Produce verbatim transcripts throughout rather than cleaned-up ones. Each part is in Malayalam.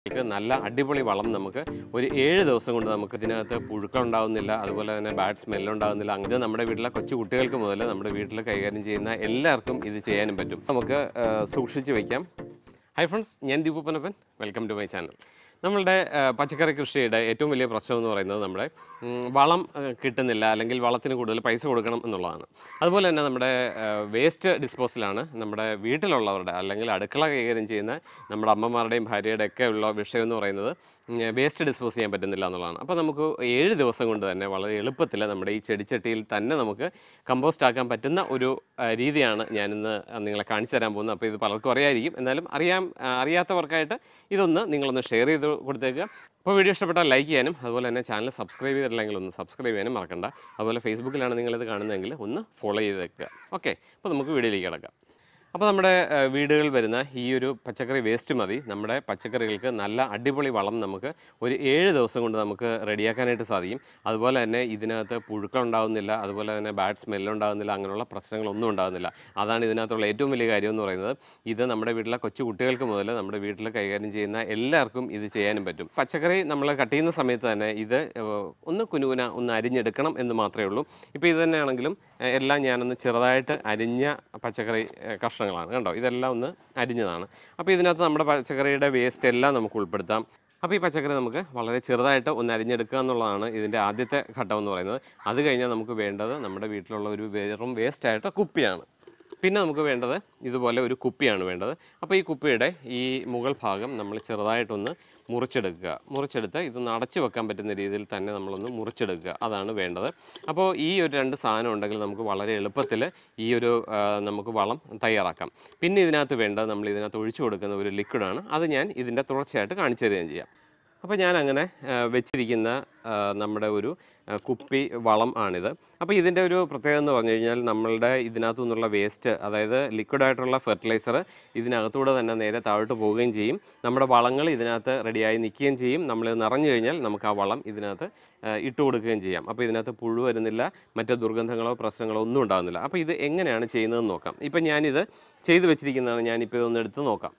നല്ല അടിപൊളി വളം നമുക്ക് ഒരു ഏഴ് ദിവസം കൊണ്ട് നമുക്ക് ഇതിനകത്ത് പുഴുക്കം ഉണ്ടാകുന്നില്ല, അതുപോലെ തന്നെ ബാഡ് സ്മെല്ല് ഉണ്ടാകുന്നില്ല. അങ്ങനെ നമ്മുടെ വീട്ടിലെ കൊച്ചു കുട്ടികൾക്ക് മുതൽ നമ്മുടെ വീട്ടിൽ കൈകാര്യം ചെയ്യുന്ന എല്ലാവർക്കും ഇത് ചെയ്യാനും പറ്റും. നമുക്ക് സൂക്ഷിച്ച് വയ്ക്കാം. ഹായ് ഫ്രണ്ട്സ്, ഞാൻ deepuponnappan. Welcome to my channel. നമ്മളുടെ പച്ചക്കറി കൃഷിയുടെ ഏറ്റവും വലിയ പ്രശ്നം എന്ന് പറയുന്നത് നമ്മുടെ വളം കിട്ടുന്നില്ല, അല്ലെങ്കിൽ വളത്തിന് കൂടുതൽ പൈസ കൊടുക്കണം എന്നുള്ളതാണ്. അതുപോലെ തന്നെ നമ്മുടെ വേസ്റ്റ് ഡിസ്പോസലാണ് നമ്മുടെ വീട്ടിലുള്ളവരുടെ അല്ലെങ്കിൽ അടുക്കള കൈകാര്യം ചെയ്യുന്ന നമ്മുടെ അമ്മമാരുടെയും ഭാര്യയുടെ ഒക്കെ ഉള്ള വിഷയം എന്ന് പറയുന്നത് വേസ്റ്റ് ഡിസ്പോസ് ചെയ്യാൻ പറ്റുന്നില്ല എന്നുള്ളതാണ്. അപ്പോൾ നമുക്ക് ഏഴ് ദിവസം കൊണ്ട് തന്നെ വളരെ എളുപ്പത്തിൽ നമ്മുടെ ഈ ചെടിച്ചട്ടിയിൽ തന്നെ നമുക്ക് കമ്പോസ്റ്റ് ആക്കാൻ പറ്റുന്ന ഒരു രീതിയാണ് ഞാനിന്ന് നിങ്ങളെ കാണിച്ചു തരാൻ പോകുന്നത്. അപ്പോൾ ഇത് പലർക്കും അറിയായിരിക്കും, എന്നാലും അറിയാൻ അറിയാത്തവർക്കായിട്ട് ഇതൊന്ന് നിങ്ങളൊന്ന് ഷെയർ ചെയ്ത് കൊടുത്തേക്കുക. അപ്പോൾ വീഡിയോ ഇഷ്ടപ്പെട്ടാൽ ലൈക്ക് ചെയ്യാനും, അതുപോലെ തന്നെ ചാനൽ സബ്സ്ക്രൈബ് ചെയ്തിട്ടില്ലെങ്കിൽ ഒന്ന് സബ്സ്ക്രൈബ് ചെയ്യാനും മറക്കണ്ട. അതുപോലെ ഫേസ്ബുക്കിലാണ് നിങ്ങളിത് കാണുന്നതെങ്കിൽ ഒന്ന് ഫോളോ ചെയ്ത് വെക്കുക. ഓക്കെ, അപ്പോൾ നമുക്ക് വീഡിയോയിലേക്ക് കിടക്കാം. അപ്പോൾ നമ്മുടെ വീടുകളിൽ വരുന്ന ഈ ഒരു പച്ചക്കറി വേസ്റ്റ് മതി നമ്മുടെ പച്ചക്കറികൾക്ക് നല്ല അടിപൊളി വളം നമുക്ക് ഒരു ഏഴ് ദിവസം കൊണ്ട് നമുക്ക് റെഡിയാക്കാനായിട്ട് സാധിക്കും. അതുപോലെ തന്നെ ഇതിനകത്ത് പുഴുക്കം ഉണ്ടാകുന്നില്ല, അതുപോലെ തന്നെ ബാഡ് സ്മെല്ല് ഉണ്ടാകുന്നില്ല, അങ്ങനെയുള്ള പ്രശ്നങ്ങളൊന്നും ഉണ്ടാകുന്നില്ല. അതാണ് ഇതിനകത്തുള്ള ഏറ്റവും വലിയ കാര്യം എന്ന് പറയുന്നത്. ഇത് നമ്മുടെ വീട്ടിലെ കൊച്ചു കുട്ടികൾക്ക് മുതൽ നമ്മുടെ വീട്ടിൽ കൈകാര്യം ചെയ്യുന്ന എല്ലാവർക്കും ഇത് ചെയ്യാനും പറ്റും. പച്ചക്കറി നമ്മൾ കട്ട് ചെയ്യുന്ന സമയത്ത് തന്നെ ഇത് ഒന്ന് കുനുകുന ഒന്ന് അരിഞ്ഞെടുക്കണം എന്ന് മാത്രമേ ഉള്ളൂ. ഇപ്പോൾ ഇത് തന്നെയാണെങ്കിലും എല്ലാം ഞാനൊന്ന് ചെറുതായിട്ട് അരിഞ്ഞ പച്ചക്കറി കഷ്ണങ്ങളാണ്, കണ്ടോ, ഇതെല്ലാം ഒന്ന് അരിഞ്ഞതാണ്. അപ്പോൾ ഇതിനകത്ത് നമ്മുടെ പച്ചക്കറിയുടെ വേസ്റ്റ് എല്ലാം നമുക്ക് ഉൾപ്പെടുത്താം. അപ്പോൾ ഈ പച്ചക്കറി നമുക്ക് വളരെ ചെറുതായിട്ട് ഒന്ന് അരിഞ്ഞെടുക്കുക എന്നുള്ളതാണ് ഇതിൻ്റെ ആദ്യത്തെ ഘട്ടം എന്ന് പറയുന്നത്. അത് കഴിഞ്ഞാൽ നമുക്ക് വേണ്ടത് നമ്മുടെ വീട്ടിലുള്ള ഒരു വെറും വേസ്റ്റായിട്ട് കുപ്പിയാണ്. പിന്നെ നമുക്ക് വേണ്ടത് ഇതുപോലെ ഒരു കുപ്പിയാണ് വേണ്ടത്. അപ്പോൾ ഈ കുപ്പിയുടെ ഈ മുകൾ ഭാഗം നമ്മൾ ചെറുതായിട്ടൊന്ന് മുറിച്ചെടുക്കുക. മുറിച്ചെടുത്ത് ഇതൊന്ന് അടച്ചു വെക്കാൻ പറ്റുന്ന രീതിയിൽ തന്നെ നമ്മളൊന്ന് മുറിച്ചെടുക്കുക, അതാണ് വേണ്ടത്. അപ്പോൾ ഈ ഒരു രണ്ട് സാധനം ഉണ്ടെങ്കിൽ നമുക്ക് വളരെ എളുപ്പത്തിൽ ഈ ഒരു നമുക്ക് വളം തയ്യാറാക്കാം. പിന്നെ ഇതിനകത്ത് വേണ്ടത് നമ്മൾ ഇതിനകത്ത് ഒഴിച്ചു കൊടുക്കുന്ന ഒരു ലിക്വിഡാണ്. അത് ഞാൻ ഇതിൻ്റെ തുടർച്ചയായിട്ട് കാണിച്ചു തരികയും ചെയ്യാം. അപ്പോൾ ഞാൻ അങ്ങനെ വെച്ചിരിക്കുന്ന നമ്മുടെ ഒരു കുപ്പി വളം ആണിത്. അപ്പോൾ ഇതിൻ്റെ ഒരു പ്രത്യേകത എന്ന് പറഞ്ഞു കഴിഞ്ഞാൽ നമ്മളുടെ ഇതിനകത്തു നിന്നുള്ള വേസ്റ്റ്, അതായത് ലിക്വിഡായിട്ടുള്ള ഫെർട്ടിലൈസർ ഇതിനകത്തൂടെ തന്നെ നേരെ താഴോട്ട് പോവുകയും ചെയ്യും. നമ്മുടെ വളങ്ങൾ ഇതിനകത്ത് റെഡിയായി നിൽക്കുകയും ചെയ്യും. നമ്മൾ നിറഞ്ഞു കഴിഞ്ഞാൽ നമുക്ക് ആ വളം ഇതിനകത്ത് ഇട്ട് കൊടുക്കുകയും ചെയ്യാം. അപ്പോൾ ഇതിനകത്ത് പുഴു വരുന്നില്ല, മറ്റ് ദുർഗന്ധങ്ങളോ പ്രശ്നങ്ങളോ ഒന്നും ഉണ്ടാകുന്നില്ല. അപ്പോൾ ഇത് എങ്ങനെയാണ് ചെയ്യുന്നതെന്ന് നോക്കാം. ഇപ്പം ഞാനിത് ചെയ്തു വെച്ചിരിക്കുന്നതാണ്. ഞാനിപ്പോൾ ഇതൊന്ന് എടുത്ത് നോക്കാം.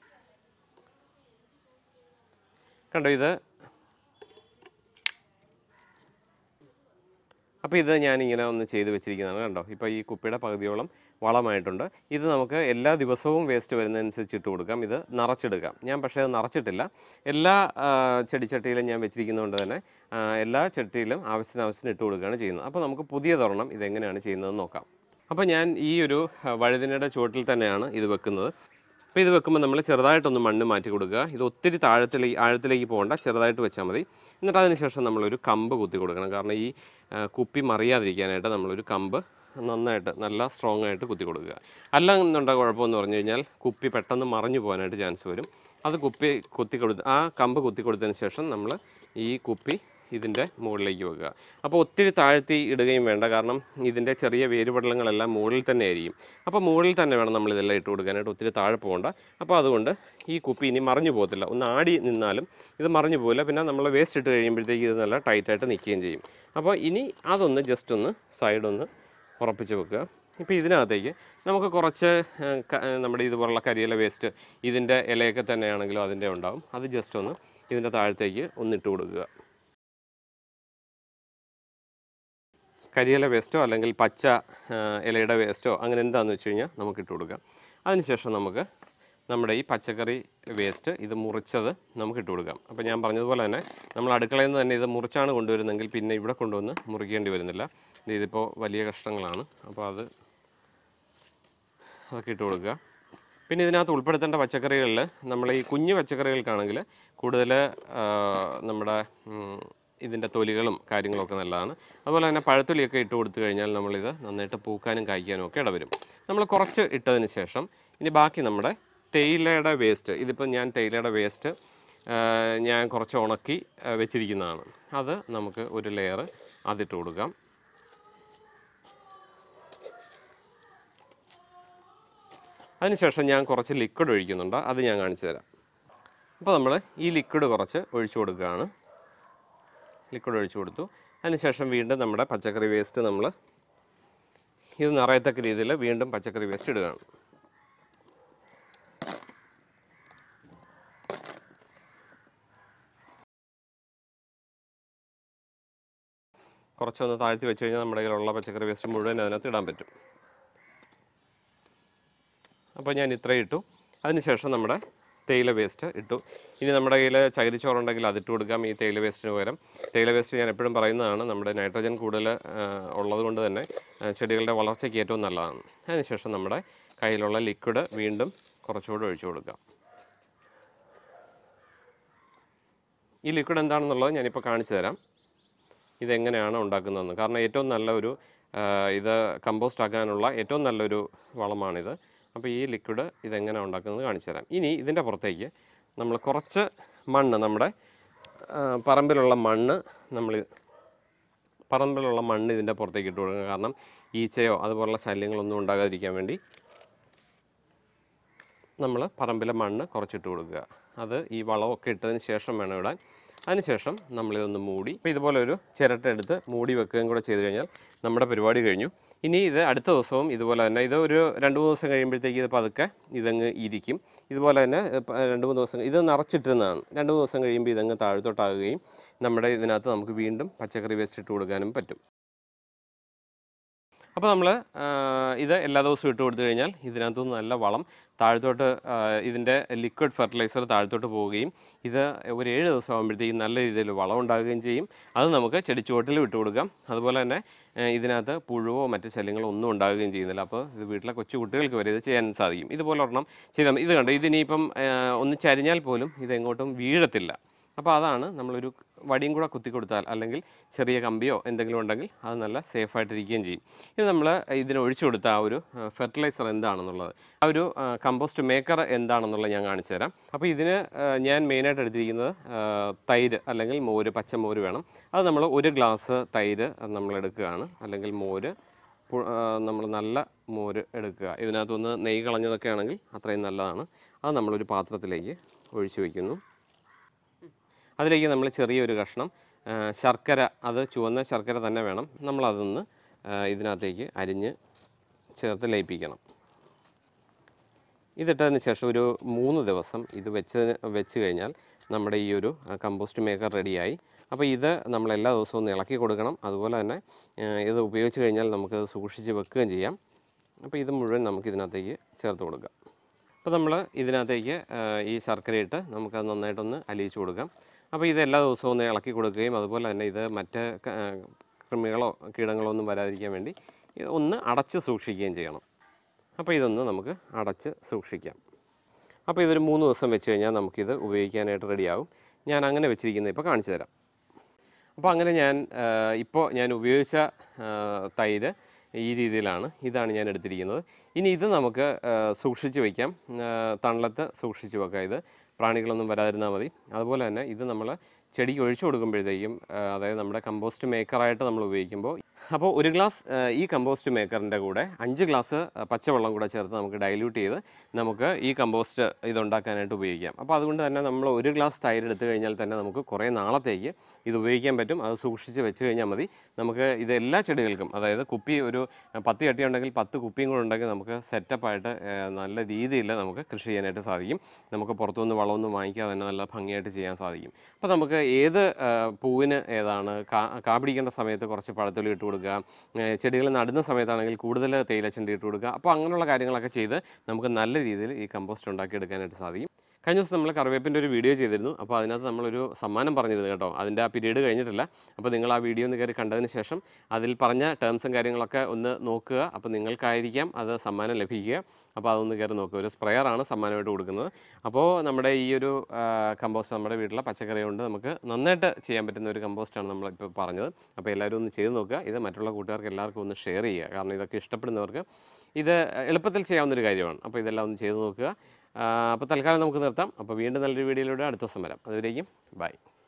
കണ്ടോ, ഇത് അപ്പോൾ ഇത് ഞാനിങ്ങനെ ഒന്ന് ചെയ്ത് വെച്ചിരിക്കുന്നതാണ്. കണ്ടോ, ഇപ്പോൾ ഈ കുപ്പിയുടെ പകുതിയോളം വളമായിട്ടുണ്ട്. ഇത് നമുക്ക് എല്ലാ ദിവസവും വേസ്റ്റ് വരുന്നതനുസരിച്ച് ഇട്ട് കൊടുക്കാം. ഇത് നിറച്ചെടുക്കാം. ഞാൻ പക്ഷേ അത് നിറച്ചിട്ടില്ല. എല്ലാ ചെടിച്ചട്ടിയിലും ഞാൻ വെച്ചിരിക്കുന്നതുകൊണ്ട് തന്നെ എല്ലാ ചട്ടിയിലും ആവശ്യത്തിന് ആവശ്യത്തിന് ഇട്ട് കൊടുക്കുകയാണ് ചെയ്യുന്നത്. അപ്പോൾ നമുക്ക് പുതിയ തുറണം ഇതെങ്ങനെയാണ് ചെയ്യുന്നതെന്ന് നോക്കാം. അപ്പോൾ ഞാൻ ഈ ഒരു വഴുതിനയുടെ ചുവട്ടിൽ തന്നെയാണ് ഇത് വെക്കുന്നത്. അപ്പോൾ ഇത് വെക്കുമ്പോൾ നമ്മൾ ചെറുതായിട്ടൊന്ന് മണ്ണ് മാറ്റി കൊടുക്കുക. ഇത് ഒത്തിരി താഴത്തിലേക്ക് ആഴത്തിലേക്ക് പോകേണ്ട, ചെറുതായിട്ട് വെച്ചാൽ മതി. എന്നിട്ട് അതിന് ശേഷം നമ്മളൊരു കമ്പ് കുത്തി കൊടുക്കണം. കാരണം ഈ കുപ്പി മറിയാതിരിക്കാനായിട്ട് നമ്മളൊരു കമ്പ് നന്നായിട്ട് നല്ല സ്ട്രോങ് ആയിട്ട് കുത്തി കൊടുക്കുക. അല്ല എന്നുണ്ട കുഴപ്പമെന്ന് പറഞ്ഞു കഴിഞ്ഞാൽ കുപ്പി പെട്ടെന്ന് മറിഞ്ഞു പോകാനായിട്ട് ചാൻസ് വരും. അത് കുപ്പി കുത്തി കൊടുത്ത് ആ കമ്പ് കുത്തി കൊടുത്തതിന് ശേഷം നമ്മൾ ഈ കുപ്പി ഇതിൻ്റെ മുകളിലേക്ക് വെക്കുക. അപ്പോൾ ഒത്തിരി താഴ്ത്തി ഇടുകയും വേണ്ട, കാരണം ഇതിൻ്റെ ചെറിയ വേരുപടലങ്ങളെല്ലാം മുകളിൽ തന്നെ ആയിരിക്കും. അപ്പോൾ മുകളിൽ തന്നെ വേണം നമ്മളിതെല്ലാം ഇട്ട് കൊടുക്കാനായിട്ട്, ഒത്തിരി താഴെ പോകണ്ട. അപ്പോൾ അതുകൊണ്ട് ഈ കുപ്പി ഇനി മറിഞ്ഞു പോകത്തില്ല. ഒന്ന് ആടി നിന്നാലും ഇത് മറിഞ്ഞു പോകില്ല. പിന്നെ നമ്മൾ വേസ്റ്റ് ഇട്ട് കഴിയുമ്പോഴത്തേക്ക് ഇത് നല്ല ടൈറ്റായിട്ട് നിൽക്കുകയും ചെയ്യും. അപ്പോൾ ഇനി അതൊന്ന് ജസ്റ്റ് ഒന്ന് സൈഡൊന്ന് ഉറപ്പിച്ച് വെക്കുക. ഇപ്പോൾ ഇതിനകത്തേക്ക് നമുക്ക് കുറച്ച് നമ്മുടെ ഇതുപോലുള്ള കരിയില വേസ്റ്റ് ഇതിൻ്റെ ഇലയൊക്കെ തന്നെയാണെങ്കിലും അതിൻ്റെ ഉണ്ടാവും. അത് ജസ്റ്റ് ഒന്ന് ഇതിൻ്റെ താഴത്തേക്ക് ഒന്നിട്ട് കൊടുക്കുക. കരിയില വേസ്റ്റോ അല്ലെങ്കിൽ പച്ച ഇലയുടെ വേസ്റ്റോ അങ്ങനെ എന്താണെന്ന് വെച്ച് കഴിഞ്ഞാൽ നമുക്ക് ഇട്ട് കൊടുക്കാം. അതിനുശേഷം നമുക്ക് നമ്മുടെ ഈ പച്ചക്കറി വേസ്റ്റ് ഇത് മുറിച്ചത് നമുക്ക് ഇട്ട് കൊടുക്കാം. അപ്പോൾ ഞാൻ പറഞ്ഞതുപോലെ തന്നെ നമ്മൾ അടുക്കളയിൽ നിന്ന് തന്നെ ഇത് മുറിച്ചാണ് കൊണ്ടുവരുന്നതെങ്കിൽ പിന്നെ ഇവിടെ കൊണ്ടുവന്ന് മുറിക്കേണ്ടി വരുന്നില്ല. ഇതിപ്പോൾ വലിയ കഷ്ണങ്ങളാണ്, അപ്പോൾ അത് അതൊക്കെ ഇട്ട് കൊടുക്കുക. പിന്നെ ഇതിനകത്ത് ഉൾപ്പെടുത്തേണ്ട പച്ചക്കറികളിൽ നമ്മൾ ഈ കുഞ്ഞു പച്ചക്കറികൾക്കാണെങ്കിൽ കൂടുതൽ നമ്മുടെ ഇതിൻ്റെ തൊലികളും കാര്യങ്ങളൊക്കെ നല്ലതാണ്. അതുപോലെ തന്നെ പഴത്തൊലിയൊക്കെ ഇട്ട് കൊടുത്തു കഴിഞ്ഞാൽ നമ്മളിത് നന്നായിട്ട് പൂക്കാനും കായ്ക്കാനും ഒക്കെ ഇടവരും. നമ്മൾ കുറച്ച് ഇട്ടതിന് ശേഷം ഇനി ബാക്കി നമ്മുടെ തേയിലയുടെ വേസ്റ്റ്, ഇതിപ്പോൾ ഞാൻ തേയിലയുടെ വേസ്റ്റ് ഞാൻ കുറച്ച് ഉണക്കി വെച്ചിരിക്കുന്നതാണ്. അത് നമുക്ക് ഒരു ലെയർ അതിട്ട് കൊടുക്കാം. അതിനുശേഷം ഞാൻ കുറച്ച് ലിക്വിഡ് ഒഴിക്കുന്നുണ്ട്, അത് ഞാൻ കാണിച്ചു തരാം. അപ്പോൾ നമ്മൾ ഈ ലിക്വിഡ് കുറച്ച് ഒഴിച്ചു കൊടുക്കുകയാണ്. ലിക്വിഡ് ഒഴിച്ചു കൊടുത്തു. അതിനുശേഷം വീണ്ടും നമ്മുടെ പച്ചക്കറി വേസ്റ്റ് നമ്മൾ ഇത് നിറയത്തക്ക രീതിയിൽ വീണ്ടും പച്ചക്കറി വേസ്റ്റ് ഇടുകയാണ്. കുറച്ചൊന്ന് താഴ്ത്തി വെച്ച് കഴിഞ്ഞാൽ നമ്മുടെ കയ്യിലുള്ള പച്ചക്കറി വേസ്റ്റ് മുഴുവൻ അതിനകത്ത് ഇടാൻ പറ്റും. അപ്പോൾ ഞാൻ ഇത്രയും ഇട്ടു. അതിനുശേഷം നമ്മുടെ തേയില വേസ്റ്റ് ഇട്ടു. ഇനി നമ്മുടെ കയ്യിൽ ചകിരിച്ചോറുണ്ടെങ്കിൽ അതിട്ട് കൊടുക്കാം ഈ തേയില വേസ്റ്റിന് പകരം. തേയില വേസ്റ്റ് ഞാൻ എപ്പോഴും പറയുന്നതാണ്, നമ്മുടെ നൈട്രജൻ കൂടുതൽ ഉള്ളത് കൊണ്ട് തന്നെ ചെടികളുടെ വളർച്ചയ്ക്ക് ഏറ്റവും നല്ലതാണ്. അതിനുശേഷം നമ്മുടെ കയ്യിലുള്ള ലിക്വിഡ് വീണ്ടും കുറച്ചുകൂടെ ഒഴിച്ചു കൊടുക്കാം. ഈ ലിക്വിഡ് എന്താണെന്നുള്ളത് ഞാനിപ്പോൾ കാണിച്ചു തരാം, ഇതെങ്ങനെയാണ് ഉണ്ടാക്കുന്നതെന്ന്. കാരണം ഏറ്റവും നല്ലൊരു ഇത് കമ്പോസ്റ്റ് ആക്കാനുള്ള ഏറ്റവും നല്ലൊരു വളമാണിത്. അപ്പോൾ ഈ ലിക്വിഡ് ഇതെങ്ങനെ ഉണ്ടാക്കുന്നത് കാണിച്ചു തരാം. ഇനി ഇതിൻ്റെ പുറത്തേക്ക് നമ്മൾ കുറച്ച് മണ്ണ്, നമ്മുടെ പറമ്പിലുള്ള മണ്ണ് നമ്മൾ പറമ്പിലുള്ള മണ്ണ് ഇതിൻ്റെ പുറത്തേക്ക് ഇട്ട് കൊടുക്കുക. കാരണം ഈച്ചയോ അതുപോലുള്ള ശല്യങ്ങളൊന്നും ഉണ്ടാകാതിരിക്കാൻ വേണ്ടി നമ്മൾ പറമ്പിലെ മണ്ണ് കുറച്ചിട്ട് കൊടുക്കുക. അത് ഈ വളമൊക്കെ ഇട്ടതിന് ശേഷം വേണം ഇടാൻ. അതിനുശേഷം നമ്മളിതൊന്ന് മൂടി, ഇപ്പോൾ ഇതുപോലെ ഒരു ചിരട്ട എടുത്ത് മൂടി വെക്കുകയും കൂടെ ചെയ്ത് കഴിഞ്ഞാൽ നമ്മുടെ പരിപാടി കഴിഞ്ഞു. ഇനി ഇത് അടുത്ത ദിവസവും ഇതുപോലെ തന്നെ, ഇത് ഒരു രണ്ട് മൂന്ന് ദിവസം കഴിയുമ്പോഴത്തേക്ക് ഇത് പതുക്കെ ഇതങ്ങ് ഇരിക്കും. ഇതുപോലെ തന്നെ രണ്ട് മൂന്ന് ദിവസം ഇത് നിറച്ചിട്ടിരുന്നതാണ്. രണ്ട് മൂന്ന് ദിവസം കഴിയുമ്പോൾ ഇതങ്ങ് താഴ്ത്തോട്ടാകുകയും നമ്മുടെ ഇതിനകത്ത് നമുക്ക് വീണ്ടും പച്ചക്കറി വേസ്റ്റ് ഇട്ട് കൊടുക്കാനും പറ്റും. അപ്പോൾ നമ്മൾ ഇത് എല്ലാ ദിവസവും ഇട്ട് കൊടുത്തു കഴിഞ്ഞാൽ ഇതിനകത്തുനിന്ന് നല്ല വളം താഴത്തോട്ട്, ഇതിൻ്റെ ലിക്വിഡ് ഫെർട്ടിലൈസർ താഴത്തോട്ട് പോവുകയും ഇത് ഒരു ഏഴ് ദിവസം ആകുമ്പോഴത്തേക്കും നല്ല രീതിയിൽ വളം ഉണ്ടാകുകയും ചെയ്യും. അത് നമുക്ക് ചെടിച്ചുവട്ടിലും ഇട്ട് കൊടുക്കാം. അതുപോലെ തന്നെ ഇതിനകത്ത് പുഴുവോ മറ്റ് ശല്യങ്ങളോ ഒന്നും ഉണ്ടാകുകയും ചെയ്യുന്നില്ല. അപ്പോൾ ഇത് വീട്ടിലെ കൊച്ചു കുട്ടികൾക്ക് വരെ ഇത് ചെയ്യാൻ സാധിക്കും. ഇതുപോലെ ഒരെണ്ണം ചെയ്താൽ ഇത് കണ്ടോ, ഇതിനിപ്പം ഒന്ന് ചരിഞ്ഞാൽ പോലും ഇതെങ്ങോട്ടും വീഴത്തില്ല. അപ്പോൾ അതാണ് നമ്മളൊരു വടിയും കൂടെ കുത്തി കൊടുത്താൽ, അല്ലെങ്കിൽ ചെറിയ കമ്പിയോ എന്തെങ്കിലും ഉണ്ടെങ്കിൽ അത് നല്ല സേഫായിട്ടിരിക്കുകയും ചെയ്യും. ഇത് നമ്മൾ ഇതിന് ഒഴിച്ചു കൊടുത്ത ആ ഒരു ഫെർട്ടിലൈസർ എന്താണെന്നുള്ളത്, ആ ഒരു കമ്പോസ്റ്റ് മേക്കർ എന്താണെന്നുള്ളത് ഞാൻ കാണിച്ചു തരാം. അപ്പോൾ ഇതിന് ഞാൻ മെയിനായിട്ട് എടുത്തിരിക്കുന്നത് തൈര് അല്ലെങ്കിൽ മോര്, പച്ചമോര് വേണം. അത് നമ്മൾ ഒരു ഗ്ലാസ് തൈര് നമ്മൾ എടുക്കുകയാണ്, അല്ലെങ്കിൽ മോര് നമ്മൾ നല്ല മോര് എടുക്കുക. ഇതിനകത്തൊന്ന് നെയ്യ് കളഞ്ഞതൊക്കെ ആണെങ്കിൽ അത്രയും നല്ലതാണ്. അത് നമ്മളൊരു പാത്രത്തിലേക്ക് ഒഴിച്ചു വയ്ക്കുന്നു. അതിലേക്ക് നമ്മൾ ചെറിയൊരു കഷ്ണം ശർക്കര, അത് ചുവന്ന ശർക്കര തന്നെ വേണം, നമ്മളതൊന്ന് ഇതിനകത്തേക്ക് അരിഞ്ഞ് ചേർത്ത് ലയിപ്പിക്കണം. ഇതിട്ടതിന് ശേഷം ഒരു മൂന്ന് ദിവസം ഇത് വെച്ച് വെച്ച് കഴിഞ്ഞാൽ നമ്മുടെ ഈ ഒരു കമ്പോസ്റ്റ് മേക്കർ റെഡിയായി. അപ്പോൾ ഇത് നമ്മൾ എല്ലാ ദിവസവും ഒന്ന് ഇളക്കി കൊടുക്കണം. അതുപോലെ തന്നെ ഇത് ഉപയോഗിച്ച് കഴിഞ്ഞാൽ നമുക്കത് സൂക്ഷിച്ച് വെക്കുകയും ചെയ്യാം. അപ്പോൾ ഇത് മുഴുവൻ നമുക്ക് ഇതിനകത്തേക്ക് ചേർത്ത് കൊടുക്കാം. അപ്പോൾ നമ്മൾ ഇതിനകത്തേക്ക് ഈ ശർക്കരയിട്ട് നമുക്കത് നന്നായിട്ടൊന്ന് അലിയിച്ച് കൊടുക്കാം. അപ്പോൾ ഇത് എല്ലാ ദിവസവും ഒന്ന് ഇളക്കി കൊടുക്കുകയും അതുപോലെ തന്നെ ഇത് മറ്റ് കൃമികളോ കീടങ്ങളോ ഒന്നും വരാതിരിക്കാൻ വേണ്ടി ഒന്ന് അടച്ച് സൂക്ഷിക്കുകയും ചെയ്യണം. അപ്പോൾ ഇതൊന്ന് നമുക്ക് അടച്ച് സൂക്ഷിക്കാം. അപ്പോൾ ഇതൊരു മൂന്ന് ദിവസം വെച്ച് കഴിഞ്ഞാൽ നമുക്കിത് ഉപയോഗിക്കാനായിട്ട് റെഡിയാവും. ഞാൻ അങ്ങനെ വെച്ചിരിക്കുന്നത് ഇപ്പോൾ കാണിച്ചു തരാം. അപ്പോൾ അങ്ങനെ ഞാൻ ഇപ്പോൾ ഞാൻ ഉപയോഗിച്ച തൈര് ഈ രീതിയിലാണ്, ഇതാണ് ഞാൻ എടുത്തിരിക്കുന്നത്. ഇനി ഇത് നമുക്ക് സൂക്ഷിച്ച് വയ്ക്കാം, തണലത്ത് സൂക്ഷിച്ച് വെക്കാം. ഇത് പ്രാണികളൊന്നും വരാതിരുന്നാൽ മതി. അതുപോലെ തന്നെ ഇത് നമ്മൾ ചെടിക്ക് ഒഴിച്ചു കൊടുക്കുമ്പോഴത്തേക്കും, അതായത് നമ്മുടെ കമ്പോസ്റ്റ് മേക്കറായിട്ട് നമ്മൾ ഉപയോഗിക്കുമ്പോൾ, അപ്പോൾ ഒരു ഗ്ലാസ് ഈ കമ്പോസ്റ്റ് മേക്കറിൻ്റെ കൂടെ അഞ്ച് ഗ്ലാസ് പച്ചവെള്ളം കൂടെ ചേർത്ത് നമുക്ക് ഡൈല്യൂട്ട് ചെയ്ത് നമുക്ക് ഈ കമ്പോസ്റ്റ് ഇതുണ്ടാക്കാനായിട്ട് ഉപയോഗിക്കാം. അപ്പോൾ അതുകൊണ്ട് തന്നെ നമ്മൾ ഒരു ഗ്ലാസ് തൈര് എടുത്തു കഴിഞ്ഞാൽ തന്നെ നമുക്ക് കുറേ നാളത്തേക്ക് ഇത് ഉപയോഗിക്കാൻ പറ്റും. അത് സൂക്ഷിച്ച് വെച്ച് കഴിഞ്ഞാൽ മതി. നമുക്ക് ഇത് എല്ലാ ചെടികൾക്കും, അതായത് കുപ്പി ഒരു പത്ത് ചട്ടി ഉണ്ടെങ്കിൽ പത്ത് കുപ്പിയും കൂടെ ഉണ്ടെങ്കിൽ നമുക്ക് സെറ്റപ്പായിട്ട് നല്ല രീതിയിൽ നമുക്ക് കൃഷി ചെയ്യാനായിട്ട് സാധിക്കും. നമുക്ക് പുറത്തുനിന്ന് വളമൊന്നും വാങ്ങിക്കാതെ തന്നെ നല്ല ഭംഗിയായിട്ട് ചെയ്യാൻ സാധിക്കും. അപ്പോൾ നമുക്ക് ഏത് പൂവിന് ഏതാണ് കാ കാ പിടിക്കേണ്ട സമയത്ത് കുറച്ച് പഴത്തൊലി ഇട്ട് കൊടുക്കുക, ചെടികൾ നടുന്ന സമയത്താണെങ്കിൽ കൂടുതൽ തേയിലച്ചണ്ടി ഇട്ട് കൊടുക്കുക. അപ്പോൾ അങ്ങനെയുള്ള കാര്യങ്ങളൊക്കെ ചെയ്ത് നമുക്ക് നല്ല രീതിയിൽ ഈ കമ്പോസ്റ്റ് ഉണ്ടാക്കിയെടുക്കാനായിട്ട് സാധിക്കും. കഴിഞ്ഞ ദിവസം നമ്മൾ കറിവേപ്പിൻ്റെ ഒരു വീഡിയോ ചെയ്തിരുന്നു. അപ്പോൾ അതിനകത്ത് നമ്മളൊരു സമ്മാനം പറഞ്ഞിരുന്നു കേട്ടോ. അതിൻ്റെ ആ പീരീഡ് കഴിഞ്ഞിട്ടില്ല. അപ്പോൾ നിങ്ങൾ ആ വീഡിയോ ഒന്ന് കയറി കണ്ടതിന് ശേഷം അതിൽ പറഞ്ഞ ടേംസും കാര്യങ്ങളൊക്കെ ഒന്ന് നോക്കുക. അപ്പോൾ നിങ്ങൾക്കായിരിക്കാം അത് സമ്മാനം ലഭിക്കുക. അപ്പോൾ അതൊന്ന് കയറി നോക്കുക. ഒരു സ്പ്രെയറാണ് സമ്മാനമായിട്ട് കൊടുക്കുന്നത്. അപ്പോൾ നമ്മുടെ ഈ ഒരു കമ്പോസ്റ്റ് നമ്മുടെ വീട്ടിലെ പച്ചക്കറി കൊണ്ട് നമുക്ക് നന്നായിട്ട് ചെയ്യാൻ പറ്റുന്ന ഒരു കമ്പോസ്റ്റാണ് നമ്മളിപ്പോൾ പറഞ്ഞത്. അപ്പോൾ എല്ലാവരും ഒന്ന് ചെയ്ത് നോക്കുക. ഇത് മറ്റുള്ള കൂട്ടുകാർക്ക് എല്ലാവർക്കും ഒന്ന് ഷെയർ ചെയ്യുക. കാരണം ഇതൊക്കെ ഇഷ്ടപ്പെടുന്നവർക്ക് ഇത് എളുപ്പത്തിൽ ചെയ്യാവുന്നൊരു കാര്യമാണ്. അപ്പോൾ ഇതെല്ലാം ഒന്ന് ചെയ്ത് നോക്കുക. അപ്പോൾ തൽക്കാലം നമുക്ക് നിർത്താം. അപ്പോൾ വീണ്ടും നല്ലൊരു വീഡിയോയിലൂടെ അടുത്ത ദിവസം വരാം. അതുവരേക്കും ബൈ.